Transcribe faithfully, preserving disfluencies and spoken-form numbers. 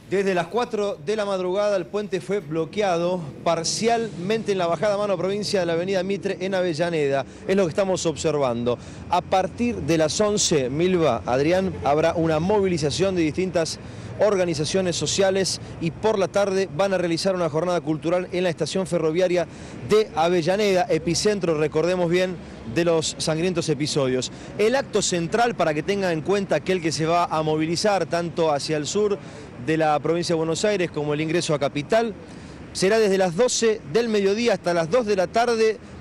Desde las cuatro de la madrugada el puente fue bloqueado parcialmente en la bajada mano provincia de la avenida Mitre en Avellaneda. Es lo que estamos observando. A partir de las once, Milva, Adrián, habrá una movilización de distintas organizaciones sociales y por la tarde van a realizar una jornada cultural en la estación ferroviaria de Avellaneda, epicentro, recordemos bien, de los sangrientos episodios. El acto central, para que tenga en cuenta aquel que se va a movilizar tanto hacia el sur de la provincia de Buenos Aires como el ingreso a Capital, será desde las doce del mediodía hasta las dos de la tarde